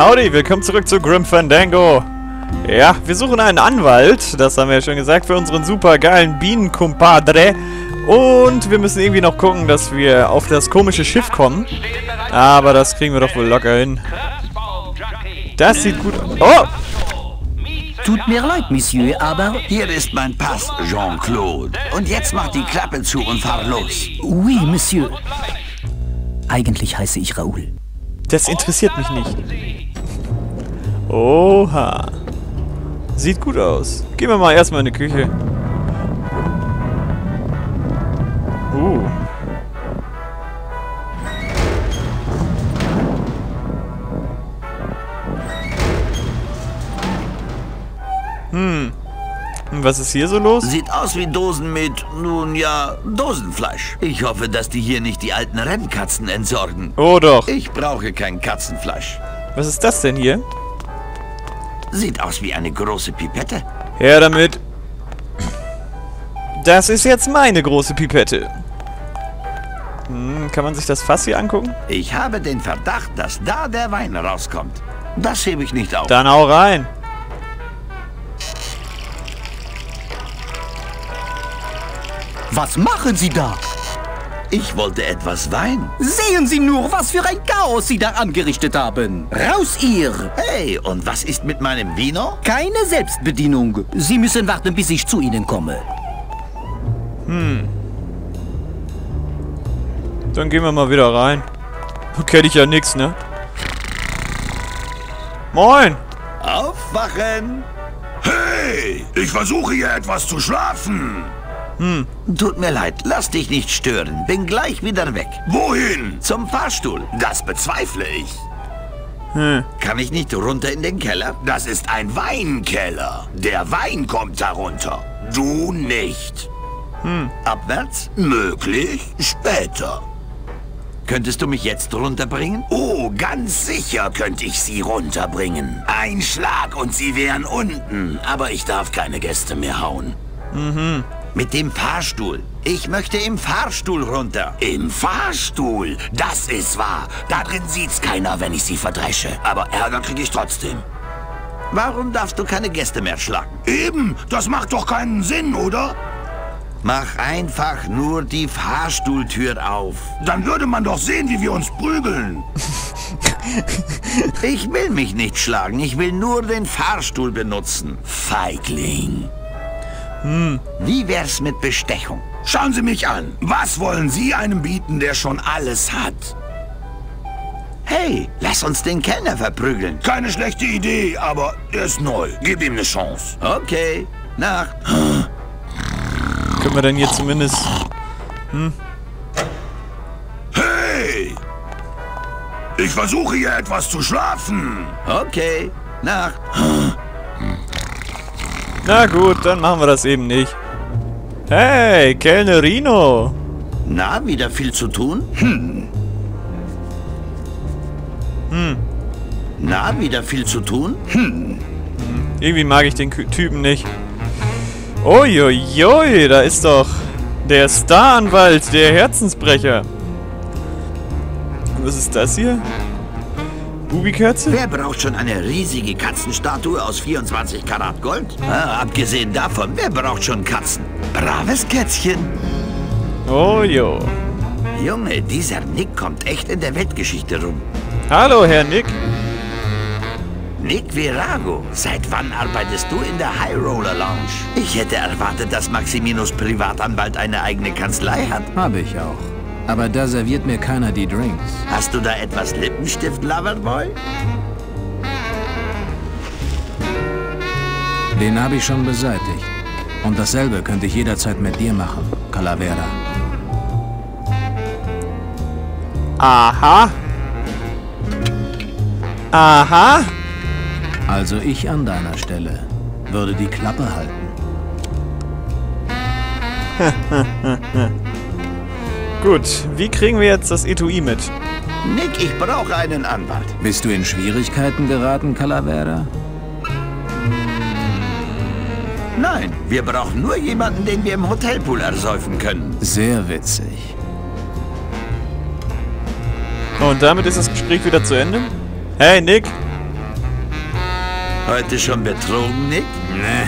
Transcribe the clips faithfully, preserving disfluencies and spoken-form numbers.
Howdy, willkommen zurück zu Grim Fandango. Ja, wir suchen einen Anwalt, das haben wir ja schon gesagt, für unseren super geilen Bienenkumpadre. Und wir müssen irgendwie noch gucken, dass wir auf das komische Schiff kommen. Aber das kriegen wir doch wohl locker hin. Das sieht gut aus. Oh! Tut mir leid, Monsieur, aber... Hier ist mein Pass, Jean-Claude. Und jetzt mach die Klappe zu und fahr los. Oui, Monsieur. Eigentlich heiße ich Raoul. Das interessiert mich nicht. Oha. Sieht gut aus. Gehen wir mal erstmal in die Küche. Uh. Hm. Und was ist hier so los? Sieht aus wie Dosen mit, nun ja, Dosenfleisch. Ich hoffe, dass die hier nicht die alten Rennkatzen entsorgen. Oh doch. Ich brauche kein Katzenfleisch. Was ist das denn hier? Sieht aus wie eine große Pipette. Her damit. Das ist jetzt meine große Pipette. Hm, kann man sich das Fass hier angucken? Ich habe den Verdacht, dass da der Wein rauskommt. Das hebe ich nicht auf. Dann hau rein. Was machen Sie da? Ich wollte etwas Wein. Sehen Sie nur, was für ein Chaos Sie da angerichtet haben. Raus, ihr! Hey, und was ist mit meinem Vino? Keine Selbstbedienung. Sie müssen warten, bis ich zu Ihnen komme. Hm. Dann gehen wir mal wieder rein. Kenn ich ja nix, ne? Moin! Aufwachen! Hey, ich versuche hier etwas zu schlafen. Hm. Tut mir leid, lass dich nicht stören. Bin gleich wieder weg. Wohin? Zum Fahrstuhl. Das bezweifle ich. Hm. Kann ich nicht runter in den Keller? Das ist ein Weinkeller. Der Wein kommt darunter. Du nicht. Hm. Abwärts? Möglich später. Könntest du mich jetzt runterbringen? Oh, ganz sicher könnte ich sie runterbringen. Ein Schlag und sie wären unten. Aber ich darf keine Gäste mehr hauen. Mhm. Mit dem Fahrstuhl. Ich möchte im Fahrstuhl runter. Im Fahrstuhl? Das ist wahr. Da drin sieht's keiner, wenn ich sie verdresche. Aber Ärger kriege ich trotzdem. Warum darfst du keine Gäste mehr schlagen? Eben, das macht doch keinen Sinn, oder? Mach einfach nur die Fahrstuhltür auf. Dann würde man doch sehen, wie wir uns prügeln. Ich will mich nicht schlagen, ich will nur den Fahrstuhl benutzen. Feigling. Hm. Wie wär's mit Bestechung? Schauen Sie mich an. Was wollen Sie einem bieten, der schon alles hat? Hey, lass uns den Kellner verprügeln. Keine schlechte Idee, aber er ist neu. Gib ihm eine Chance. Okay, Nacht. Können wir denn hier zumindest... Hm? Hey! Ich versuche hier etwas zu schlafen. Okay, Nacht. Na gut, dann machen wir das eben nicht. Hey, Kellnerino! Na, wieder viel zu tun? Hm. Hm. Na, wieder viel zu tun? Hm. Irgendwie mag ich den Kü- Typen nicht. Uiuiui, da ist doch der Staranwalt, der Herzensbrecher. Was ist das hier? Bubikerze? Wer braucht schon eine riesige Katzenstatue aus vierundzwanzig Karat Gold? Ah, abgesehen davon, wer braucht schon Katzen? Braves Kätzchen. Oh jo. Junge, dieser Nick kommt echt in der Weltgeschichte rum. Hallo, Herr Nick. Nick Virago, seit wann arbeitest du in der High Roller Lounge? Ich hätte erwartet, dass Maximinos Privatanwalt eine eigene Kanzlei hat. Habe ich auch. Aber da serviert mir keiner die Drinks. Hast du da etwas Lippenstift, Loverboy? Den habe ich schon beseitigt. Und dasselbe könnte ich jederzeit mit dir machen, Calavera. Aha. Aha. Also ich an deiner Stelle würde die Klappe halten. Gut, wie kriegen wir jetzt das Etui mit? Nick, ich brauche einen Anwalt. Bist du in Schwierigkeiten geraten, Calavera? Nein, wir brauchen nur jemanden, den wir im Hotelpool ersäufen können. Sehr witzig. Und damit ist das Gespräch wieder zu Ende. Hey, Nick. Heute schon betrogen, Nick? Ne.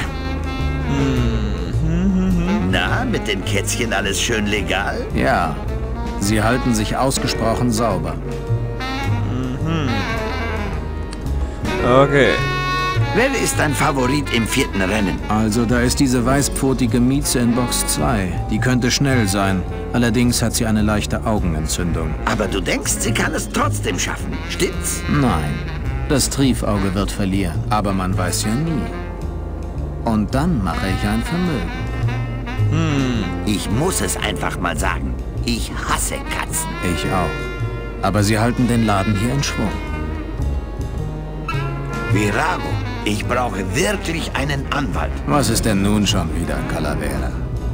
Na, mit den Kätzchen alles schön legal? Ja. Sie halten sich ausgesprochen sauber. Okay. Wer ist dein Favorit im vierten Rennen? Also, da ist diese weißpfotige Mieze in Box zwei. Die könnte schnell sein. Allerdings hat sie eine leichte Augenentzündung. Aber du denkst, sie kann es trotzdem schaffen, stimmt's? Nein. Das Triefauge wird verlieren. Aber man weiß ja nie. Und dann mache ich ein Vermögen. Ich muss es einfach mal sagen. Ich hasse Katzen. Ich auch. Aber sie halten den Laden hier in Schwung. Virago, ich brauche wirklich einen Anwalt. Was ist denn nun schon wieder, Calavera?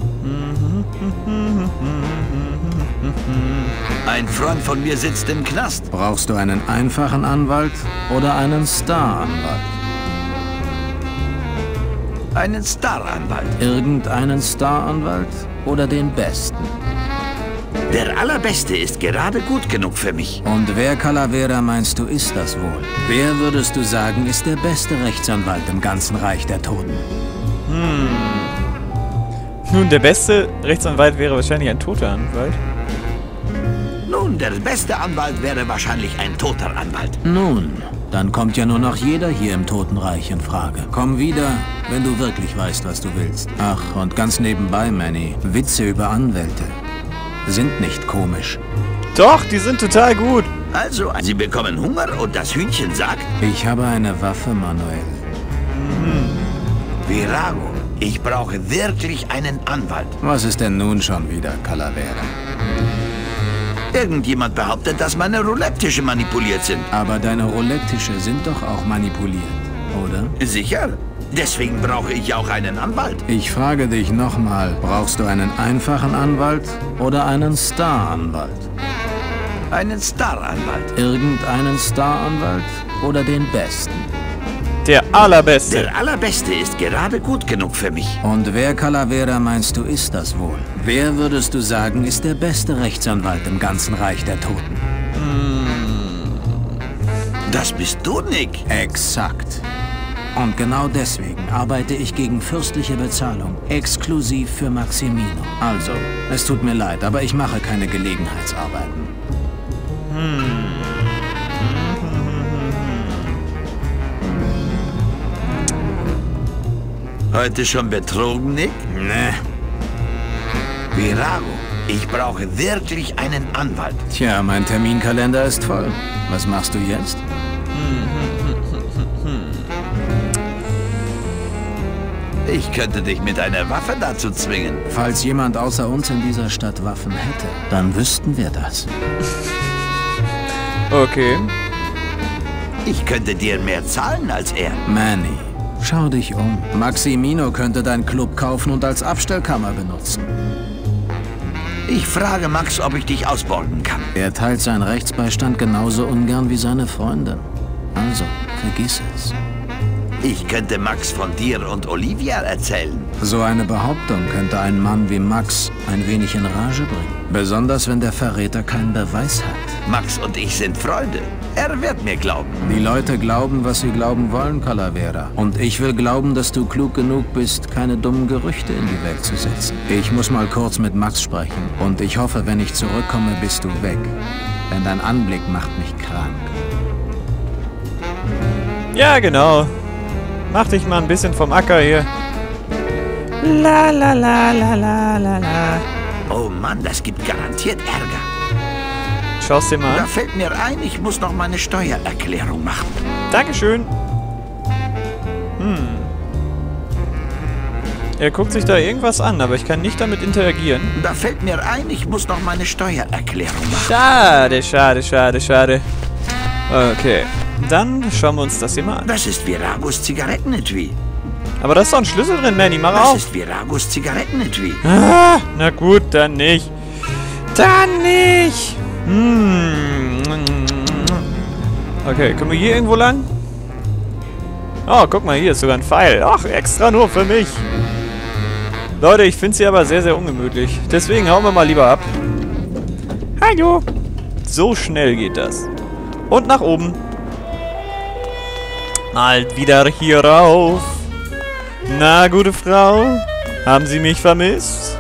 Ein Freund von mir sitzt im Knast. Brauchst du einen einfachen Anwalt oder einen Star-Anwalt? Einen Staranwalt. Irgendeinen Star-Anwalt oder den besten? Der allerbeste ist gerade gut genug für mich. Und wer, Calavera, meinst du, ist das wohl? Wer, würdest du sagen, ist der beste Rechtsanwalt im ganzen Reich der Toten? Nun, der beste Rechtsanwalt wäre wahrscheinlich ein toter Anwalt. Nun, der beste Anwalt wäre wahrscheinlich ein toter Anwalt. Nun, dann kommt ja nur noch jeder hier im Totenreich in Frage. Komm wieder, wenn du wirklich weißt, was du willst. Ach, und ganz nebenbei, Manny, Witze über Anwälte sind nicht komisch. Doch, die sind total gut. Also, sie bekommen Hunger und das Hühnchen sagt, Ich habe eine Waffe, Manuel. Virago, ich brauche wirklich einen Anwalt. Was ist denn nun schon wieder, Calavera? Irgendjemand behauptet, dass meine Roulette-Tische manipuliert sind. Aber deine Roulette-Tische sind doch auch manipuliert, oder? Sicher? Deswegen brauche ich auch einen Anwalt. Ich frage dich nochmal, brauchst du einen einfachen Anwalt oder einen Star-Anwalt? Einen Staranwalt. Irgendeinen Star-Anwalt oder den besten? Der allerbeste. Der allerbeste ist gerade gut genug für mich. Und wer, Calavera, meinst du, ist das wohl? Wer, würdest du sagen, ist der beste Rechtsanwalt im ganzen Reich der Toten? Das bist du, Nick. Exakt. Und genau deswegen arbeite ich gegen fürstliche Bezahlung, exklusiv für Maximino. Also, es tut mir leid, aber ich mache keine Gelegenheitsarbeiten. Heute schon betrogen, Nick? Ne. Virago, ich brauche wirklich einen Anwalt. Tja, mein Terminkalender ist voll. Was machst du jetzt? Ich könnte dich mit einer Waffe dazu zwingen. Falls jemand außer uns in dieser Stadt Waffen hätte, dann wüssten wir das. Okay. Ich könnte dir mehr zahlen als er. Manny, schau dich um. Maximino könnte dein Club kaufen und als Abstellkammer benutzen. Ich frage Max, ob ich dich ausborgen kann. Er teilt seinen Rechtsbeistand genauso ungern wie seine Freundin. Also, vergiss es. Ich könnte Max von dir und Olivia erzählen. So eine Behauptung könnte einen Mann wie Max ein wenig in Rage bringen. Besonders, wenn der Verräter keinen Beweis hat. Max und ich sind Freunde. Er wird mir glauben. Die Leute glauben, was sie glauben wollen, Calavera. Und ich will glauben, dass du klug genug bist, keine dummen Gerüchte in die Welt zu setzen. Ich muss mal kurz mit Max sprechen. Und ich hoffe, wenn ich zurückkomme, bist du weg. Denn dein Anblick macht mich krank. Ja, genau. Mach dich mal ein bisschen vom Acker hier. La la la la la la la. Oh Mann, das gibt garantiert Ärger. Schau's dir mal Da an. fällt mir ein, ich muss noch meine Steuererklärung machen. Dankeschön. Hm. Er guckt sich da irgendwas an, aber ich kann nicht damit interagieren. Da fällt mir ein, ich muss noch meine Steuererklärung machen. Schade, schade, schade, schade. Okay. Dann schauen wir uns das hier mal an. Das ist Viragos Zigarettenetui. Aber da ist doch ein Schlüssel drin, Manny. Mach Das auf. ist Viragos Zigarettenetui. Ah, na gut, dann nicht. Dann nicht. Hm. Okay, können wir hier irgendwo lang? Oh, guck mal, hier ist sogar ein Pfeil. Ach, extra nur für mich. Leute, ich finde sie aber sehr, sehr ungemütlich. Deswegen hauen wir mal lieber ab. Hallo. So schnell geht das. Und nach oben. Mal wieder hier rauf. Na, gute Frau, haben Sie mich vermisst?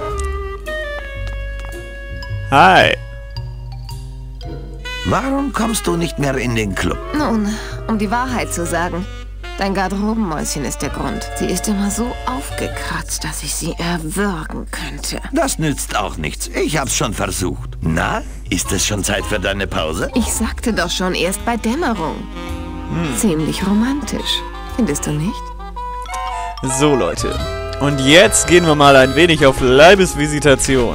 Hi. Warum kommst du nicht mehr in den Club? Nun, um die Wahrheit zu sagen, dein Garderobenmäuschen ist der Grund. Sie ist immer so aufgekratzt, dass ich sie erwürgen könnte. Das nützt auch nichts. Ich hab's schon versucht. Na, ist es schon Zeit für deine Pause? Ich sagte doch schon, erst bei Dämmerung. Hm. Ziemlich romantisch. Findest du nicht? So, Leute. Und jetzt gehen wir mal ein wenig auf Leibesvisitation.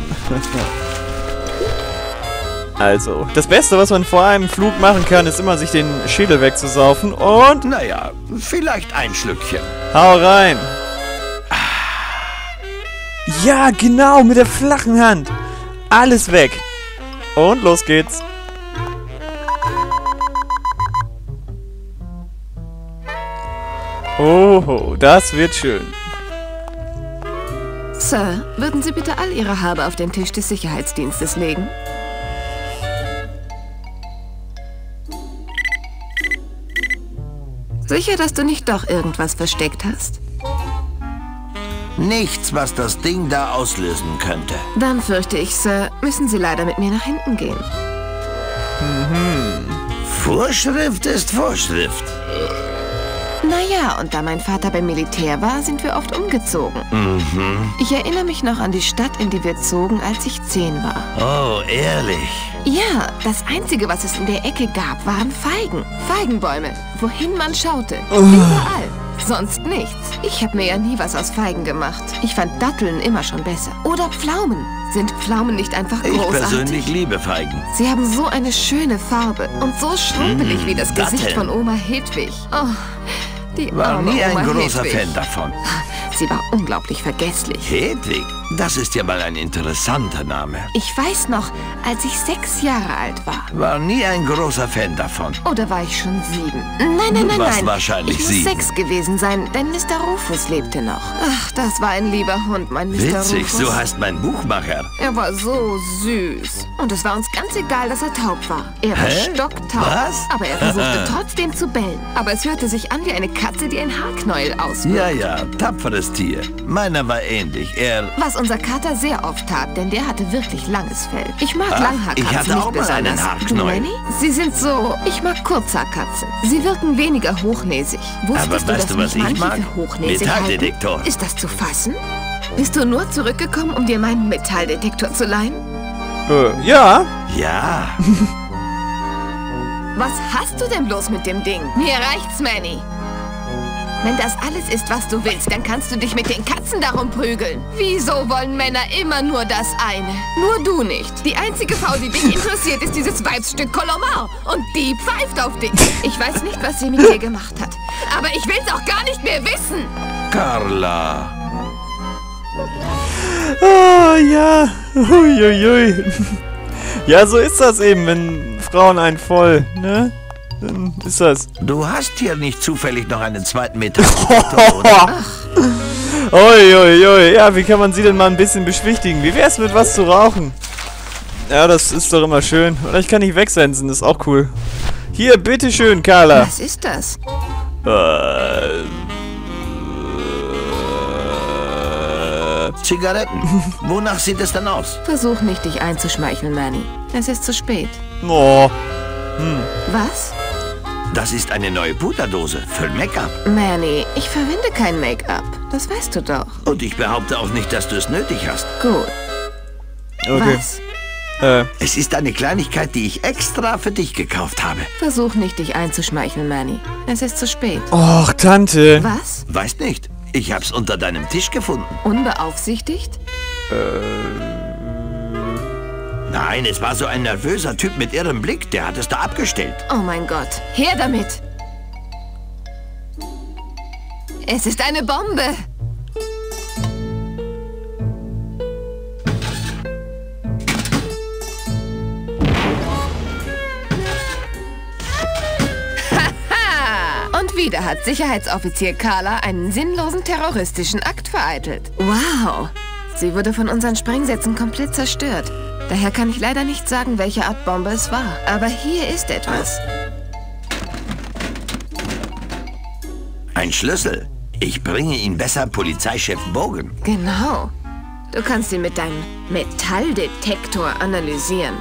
Also, das Beste, was man vor einem Flug machen kann, ist immer sich den Schädel wegzusaufen und... Naja, vielleicht ein Schlückchen. Hau rein. Ja, genau, mit der flachen Hand. Alles weg. Und los geht's. Oho, das wird schön. Sir, würden Sie bitte all Ihre Habe auf den Tisch des Sicherheitsdienstes legen? Sicher, dass du nicht doch irgendwas versteckt hast? Nichts, was das Ding da auslösen könnte. Dann fürchte ich, Sir, müssen Sie leider mit mir nach hinten gehen. Mhm. Vorschrift ist Vorschrift. Naja, und da mein Vater beim Militär war, sind wir oft umgezogen. Mhm. Ich erinnere mich noch an die Stadt, in die wir zogen, als ich zehn war. Oh, ehrlich? Ja, das Einzige, was es in der Ecke gab, waren Feigen. Feigenbäume, wohin man schaute. Oh. Überall. Sonst nichts. Ich habe mir ja nie was aus Feigen gemacht. Ich fand Datteln immer schon besser. Oder Pflaumen. Sind Pflaumen nicht einfach großartig? Ich persönlich liebe Feigen. Sie haben so eine schöne Farbe und so schrumpelig mmh, wie das Gesicht Datteln. von Oma Hedwig. Oh, die War arme nie ein Oma großer Hedwig. Fan davon. Sie war unglaublich vergesslich. Hedwig? Das ist ja mal ein interessanter Name. Ich weiß noch, als ich sechs Jahre alt war. War nie ein großer Fan davon. Oder war ich schon sieben? Nein, nein, nein, Was nein. wahrscheinlich ich muss sieben. sechs gewesen sein, denn Mister Rufus lebte noch. Ach, das war ein lieber Hund, mein Mister Witzig, Rufus. so heißt mein Buchmacher. Er war so süß. Und es war uns ganz egal, dass er taub war. Er war Hä? stocktaub. Was? Aber er versuchte trotzdem zu bellen. Aber es hörte sich an wie eine Katze, die ein Haarknäuel auswirft. Ja, ja, tapferes Tier. Meiner war ähnlich. Er... Was unser Kater sehr oft tat, denn der hatte wirklich langes Fell. Ich mag Ach, Langhaarkatzen ich hatte nicht auch mal einen besonders. Haarknäuel. Du, Manny? Sie sind so... Ich mag Kurzhaarkatzen. Sie wirken weniger hochnäsig. Wusstest Aber du, weißt dass du, was mich ich manche mag? für hochnäsig Metalldetektor. halten? Ist das zu fassen? Bist du nur zurückgekommen, um dir meinen Metalldetektor zu leihen? Äh, ja. Ja. Was hast du denn bloß mit dem Ding? Mir reicht's, Manny. Wenn das alles ist, was du willst, dann kannst du dich mit den Katzen darum prügeln. Wieso wollen Männer immer nur das eine? Nur du nicht. Die einzige Frau, die dich interessiert, ist dieses Weibsstück Colomar. Und die pfeift auf dich. Ich weiß nicht, was sie mit dir gemacht hat. Aber ich will's auch gar nicht mehr wissen. Carla. Oh, ja. Uiuiui. Ja, so ist das eben, wenn Frauen einen voll, ne? Dann ist das. Du hast hier nicht zufällig noch einen zweiten Metalldetektor, oder? Uiuiui. Ui. Ja, wie kann man sie denn mal ein bisschen beschwichtigen? Wie wär's mit was zu rauchen? Ja, das ist doch immer schön. Oder ich kann nicht wegsensen, das ist auch cool. Hier, bitteschön, Carla. Was ist das? Äh... Zigaretten. Wonach sieht es denn aus? Versuch nicht, dich einzuschmeicheln, Manny. Es ist zu spät. Oh. Hm. Was? Das ist eine neue Puderdose für Make-up. Manny, ich verwende kein Make-up. Das weißt du doch. Und ich behaupte auch nicht, dass du es nötig hast. Gut. Okay. Was? Äh. Es ist eine Kleinigkeit, die ich extra für dich gekauft habe. Versuch nicht, dich einzuschmeicheln, Manny. Es ist zu spät. Och, Tante. Was? Weißt nicht. Ich hab's unter deinem Tisch gefunden. Unbeaufsichtigt? Nein, es war so ein nervöser Typ mit irrem Blick. Der hat es da abgestellt. Oh mein Gott. Her damit! Es ist eine Bombe! Haha! Und wieder hat Sicherheitsoffizier Carla einen sinnlosen terroristischen Akt vereitelt. Wow! Sie wurde von unseren Sprengsätzen komplett zerstört. Daher kann ich leider nicht sagen, welche Art Bombe es war. Aber hier ist etwas. Ein Schlüssel. Ich bringe ihn besser Polizeichef Bogen. Genau. Du kannst ihn mit deinem Metalldetektor analysieren.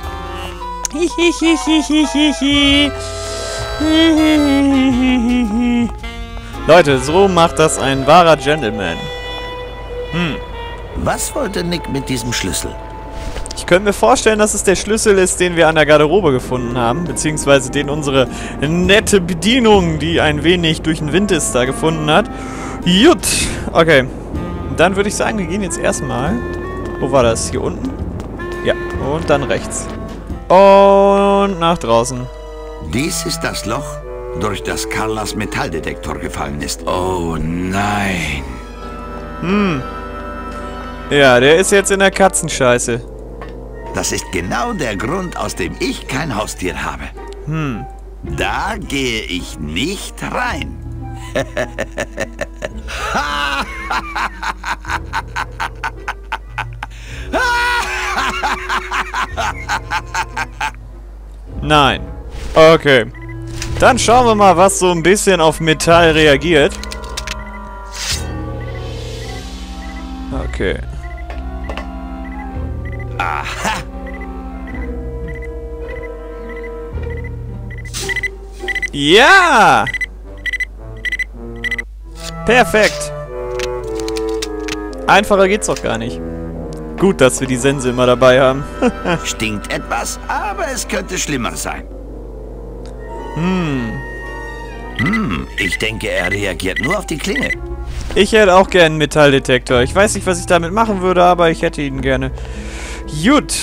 Leute, so macht das ein wahrer Gentleman. Hm. Was wollte Nick mit diesem Schlüssel? Ich könnte mir vorstellen, dass es der Schlüssel ist, den wir an der Garderobe gefunden haben, beziehungsweise den unsere nette Bedienung, die ein wenig durch den Wind ist, da gefunden hat. Gut, okay. Dann würde ich sagen, wir gehen jetzt erstmal... Wo war das? Hier unten? Ja, und dann rechts. Und nach draußen. Dies ist das Loch, durch das Carlas Metalldetektor gefallen ist. Oh nein. Hm. Ja, der ist jetzt in der Katzenscheiße. Das ist genau der Grund, aus dem ich kein Haustier habe. Hm. Da gehe ich nicht rein. Nein. Okay. Dann schauen wir mal, was so ein bisschen auf Metall reagiert. Okay. Aha. Ja! Perfekt. Einfacher geht's doch gar nicht. Gut, dass wir die Sense immer dabei haben. Stinkt etwas, aber es könnte schlimmer sein. Hm. Hm, ich denke, er reagiert nur auf die Klinge. Ich hätte auch gerne einen Metalldetektor. Ich weiß nicht, was ich damit machen würde, aber ich hätte ihn gerne. Gut.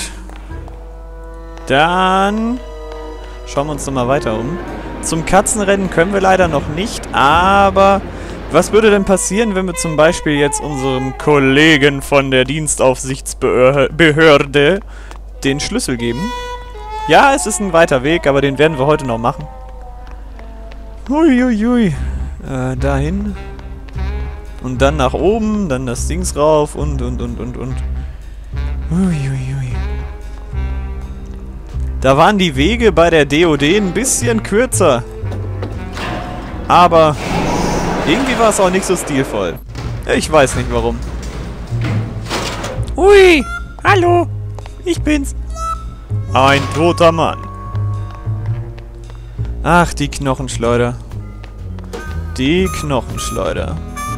Dann schauen wir uns nochmal weiter um. Zum Katzenrennen können wir leider noch nicht, aber was würde denn passieren, wenn wir zum Beispiel jetzt unserem Kollegen von der Dienstaufsichtsbehörde den Schlüssel geben? Ja, es ist ein weiter Weg, aber den werden wir heute noch machen. Huiuiui. Äh, dahin. Und dann nach oben, dann das Dings rauf und, und, und, und, und. Uiuiui. Da waren die Wege bei der D O D ein bisschen kürzer. Aber irgendwie war es auch nicht so stilvoll. Ich weiß nicht warum. Ui, hallo, ich bin's. Ein toter Mann. Ach, die Knochenschleuder. Die Knochenschleuder.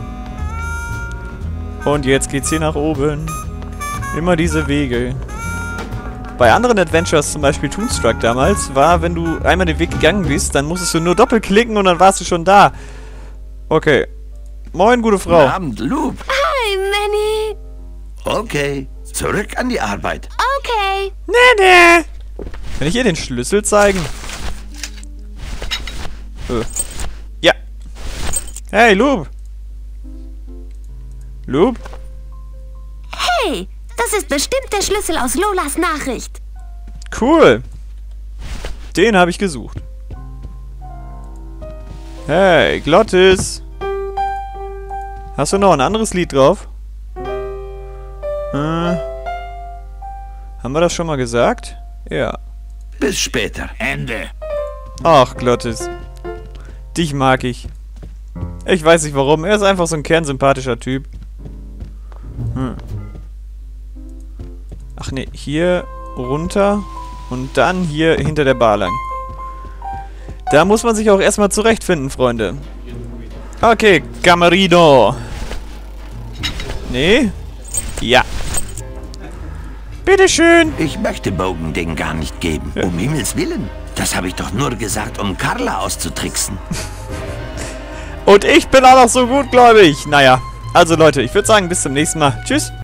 Und jetzt geht's hier nach oben. Immer diese Wege. Bei anderen Adventures, zum Beispiel Toonstruck damals, war, wenn du einmal den Weg gegangen bist, dann musstest du nur doppelklicken und dann warst du schon da. Okay. Moin, gute Frau. Guten Abend, Loop. Hi, Manny. Okay, zurück an die Arbeit. Okay. Nee, nee. Kann ich ihr den Schlüssel zeigen? Äh. Ja. Hey, Loop. Loop? Hey, das ist bestimmt der Schlüssel aus Lolas Nachricht. Cool. Den habe ich gesucht. Hey, Glottis. Hast du noch ein anderes Lied drauf? Äh, haben wir das schon mal gesagt? Ja. Bis später. Ende. Ach, Glottis. Dich mag ich. Ich weiß nicht warum. Er ist einfach so ein kernsympathischer Typ. Hm. Ach ne, hier runter und dann hier hinter der Bar lang. Da muss man sich auch erstmal zurechtfinden, Freunde. Okay, Camerino. Nee? Ja. Bitteschön. Ich möchte Bogen den gar nicht geben. Ja. Um Himmels Willen. Das habe ich doch nur gesagt, um Carla auszutricksen. Und ich bin auch noch so gutgläubig. Naja, also Leute, ich würde sagen, bis zum nächsten Mal. Tschüss.